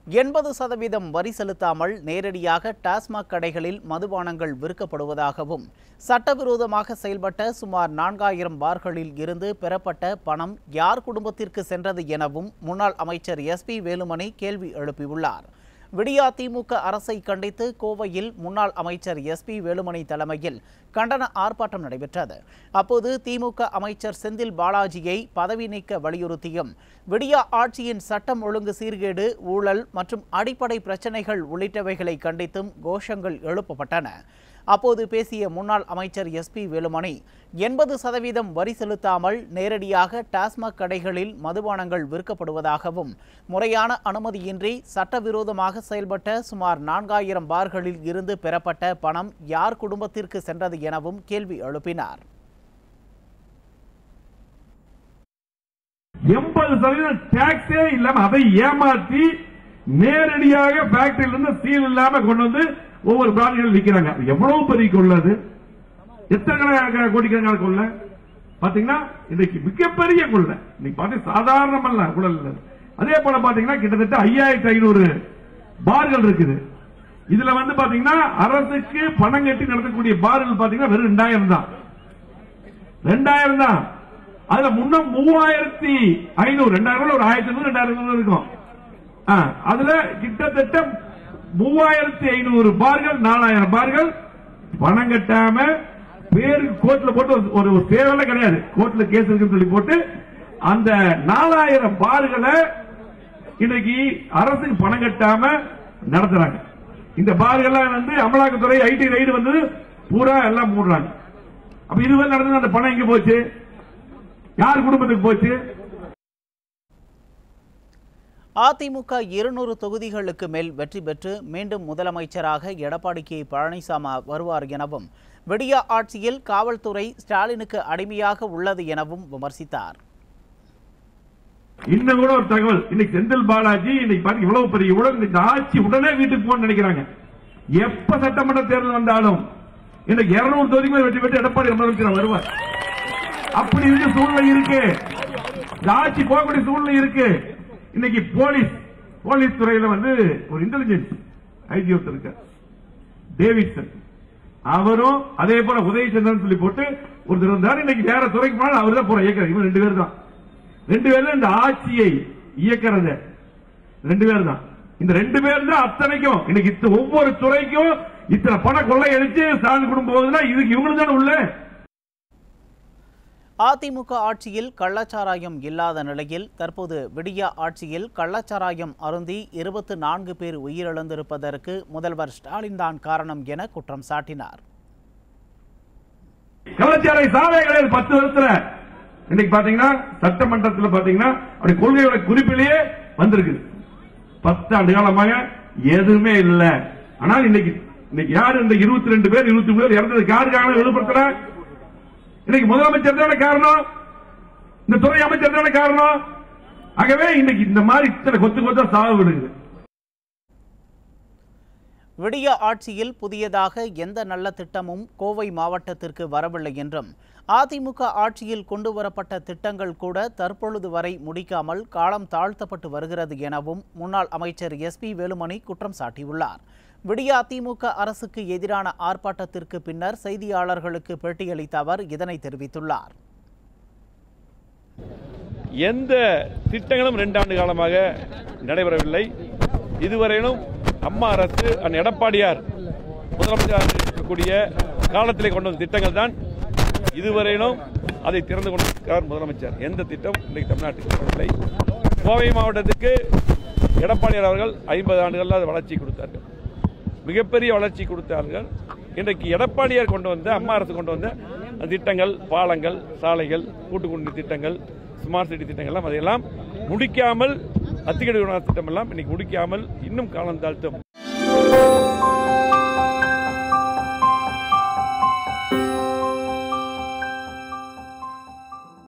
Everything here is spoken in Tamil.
80% வரி செலுத்தாமல் நேரடியாக டாஸ்மாக் கடைகளில் மதுபானங்கள் விற்கப்படுவதாகவும் சட்டவிரோதமாக செயல்பட்ட சுமார் 4000 பார்களில் இருந்து பெறப்பட்ட பணம் யார் குடும்பத்திற்கு சென்றது எனவும் முன்னாள் அமைச்சர் எஸ்பி வேலுமணி கேள்வி எழுப்பியுள்ளார். விடியா திமுக அரசை கண்டித்து கோவையில் முன்னாள் அமைச்சர் எஸ்பி வேலுமணி தலைமையில் கண்டன ஆர்ப்பாட்டம் நடைபெற்றது. அப்போது திமுக அமைச்சர் செந்தில் பாலாஜியை பதவி நீக்க வலியுறுத்தியும் விடியா ஆட்சியின் சட்டம் ஒழுங்கு சீர்கேடு, ஊழல் மற்றும் அடிப்படை பிரச்சினைகள் உள்ளிட்டவைகளை கண்டித்தும் கோஷங்கள் எழுப்பப்பட்டன. அப்போது பேசிய முன்னாள் அமைச்சர் எஸ்பி வேலுமணி 80% வரி செலுத்தாமல் நேரடியாக டாஸ்மாக் கடைகளில் மதுபானங்கள் விற்கப்படுவதாகவும் முறையான அனுமதியின்றி சட்டவிரோதமாக செயல்பட்ட சுமார் 4000 பார்களில் இருந்து பெறப்பட்ட பணம் யார் குடும்பத்திற்கு சென்றது எனவும் கேள்வி எழுப்பினார். 80% டாக்ஸே இல்லாம அதை ஏமாற்றி நேரடியாக ஃபேக்டரியிலிருந்து சீல் இல்லாம கொண்டு வந்து ஒவ்வொரு பிராண்டுகள் விற்கிறாங்க. எவ்வளவு பெரிய கொள்ளது, எத்தனை கோடிக்கணக்கான கொள்ள பாத்தீங்கன்னா இன்னைக்கு மிகப்பெரிய கொள்ள. இன்னைக்கு பாத்தீங்கன்னா சாதாரணமல்ல குழல். அதே போல பாத்தீங்கன்னா கிட்டத்தட்ட 5500 பார்கள் இருக்குது. இதுல வந்து பாத்தீங்கன்னா அரசுக்கு பணம் கட்டி நடத்தக்கூடிய பார்கள் பாத்தீங்கன்னா வெறும் 2000 தான். 2000 தான். அதுல முன்ன 3500 2000 ஒரு 1500 2000 இருக்கும். அதுல கிட்டத்தட்ட 3500 பார்கள் 4000 பார்கள் பணம் கட்டாம பேருக்கு கோர்ட்ல போட்டு ஒரு சேவல கிடையாது, கோர்ட்ல கேஸ் இருக்குன்னு சொல்லி போட்டு அந்த 4000 பார்களை இன்னைக்கு அரசுக்கு பணம் கட்டாம நடத்துறாங்க. இந்த பார்கள் வந்து அமலாக்கத்துறை ஐடி ரைடு வந்து பூரா எல்லாம் மூடுறாங்க. அப்ப இதுவரை நடந்தது அந்த பணம் எங்க போச்சு, யார் குடும்பத்துக்கு போச்சு? அதிமுக 200 தொகுதிகளுக்கு மேல் வெற்றி பெற்று மீண்டும் முதலமைச்சராக எடப்பாடி கே பழனிசாமி வருவார் எனவும் விடியா ஆட்சியில் காவல்துறை ஸ்டாலினுக்கு அடிமையாக உள்ளது எனவும் விமர்சித்தார். இன்னும் கூட ஒரு தகவல், இன்னைக்கு செந்தில் பாலாஜி இன்னைக்கு இவ்வளவு பெரிய இந்த ஆட்சி உடனே வீட்டுக்கு போன்னு நினைக்கிறாங்க. எப்ப சட்டமன்ற தேர்தல் வந்தாலும் இன்னைக்கு 200 தொகுதிகள் வெற்றி பெற்று எடப்பாடி முதலமைச்சர் வருவார். அப்படி இருக்க சூழ்நிலை இருக்கு, ஆட்சி போகக்கூடிய சூழ்நிலை இருக்கு. இன்னைக்கு போலீஸ் துறையில வந்து ஒரு இன்டெலிஜென்ஸ் ஐஜி இருக்கார் டேவிட்சன், அவரும் அதே போல உதயச்சந்திரன் சொல்லி போட்டு ஒருத்தர் இருந்தார். இன்னைக்கு வேற துறைக்கு போனால் அவர் தான் போற இயக்கிறார். இவன் 2 பேர் தான். 2 பேர் தான் இந்த ஆட்சியை இயக்கிறது. 2 பேர் தான். இந்த 2 பேர் தான் அத்தனைக்கும் இன்னைக்கு ஒவ்வொரு துறைக்கும் இத்தனை பண கொள்ளை அடிச்சு சார்ந்து குடும்பம் போகுதுன்னா இதுக்கு இவங்களுக்கு தானே உள்ள. அதிமுக ஆட்சியில் கள்ளச்சாராயம் இல்லாத நிலையில் தற்போது விடியா ஆட்சியில் கள்ளச்சாராயம் அருந்தி 24 பேர் உயிரிழந்திருப்பதற்கு முதல்வர் ஸ்டாலின் தான் காரணம் என குற்றம் சாட்டினார். கள்ளச்சாராய சாலைகளை 10 வருஷத்துல இன்னைக்கு பாத்தீங்கன்னா சட்டமன்றத்தில் பாத்தீங்கன்னா அப்படி கொள்கையோட குறிப்பிலேயே வந்திருக்கு. 10 ஆண்டு காலமாக எதுவுமே இல்ல. ஆனால் இன்னைக்கு யாரு இந்த 22 பேர் 23 பேர் இறந்ததுக்கு யாருக்காக வெளிப்படுத்துற? இன்னைக்கு முதலமைச்சர் தானே காரணம், இந்த துறை அமைச்சர் தானே காரணம். ஆகவே இன்னைக்கு இந்த மாதிரி இத்தனை கொத்தா சாவு விடுது. விடியா ஆட்சியில் புதியதாக எந்த நல்ல திட்டமும் கோவை மாவட்டத்திற்கு வரவில்லை என்றும் அதிமுக ஆட்சியில் கொண்டுவரப்பட்ட திட்டங்கள் கூட தற்பொழுது வரை முடிக்காமல் காலம் தாழ்த்தப்பட்டு வருகிறது எனவும் முன்னாள் அமைச்சர் எஸ்பி வேலுமணி குற்றம் சாட்டியுள்ளார். விடியா திமுக அரசுக்கு எதிரான ஆர்ப்பாட்டத்திற்கு பின்னர் செய்தியாளர்களுக்கு பேட்டியளித்த அவர் இதனை தெரிவித்துள்ளார். எந்த திட்டங்களும் 2 ஆண்டு காலமாக நடைபெறவில்லை. இதுவரையிலும் அம்மா அரசு எடப்பாடியார் முதலமைச்சராக இருக்கக்கூடிய காலத்திலே கொண்டு வந்த திட்டங்கள் தான் இதுவரையிலும் அதை திறந்து கொண்டிருக்கிறார் முதலமைச்சர். எந்த திட்டம் இன்றைக்கு தமிழ்நாட்டுக்கு வரவில்லை. கோவை மாவட்டத்துக்கு எடப்பாடியார் அவர்கள் 50 ஆண்டுகள் அது வளர்ச்சி கொடுத்தார்கள், மிகப்பெரிய வளர்ச்சி கொடுத்தார்கள். இன்றைக்கு எடப்பாடியார் கொண்டு வந்த அம்மா அரசு கொண்டு வந்த திட்டங்கள், பாலங்கள், சாலைகள், கூட்டுக்குடிநீர் திட்டங்கள், ஸ்மார்ட் சிட்டி திட்டங்கள் அதையெல்லாம் முடிக்காமல், அத்திக்கடை திட்டம் எல்லாம் இன்னைக்கு முடிக்காமல் இன்னும் காலம் தாழ்த்தும்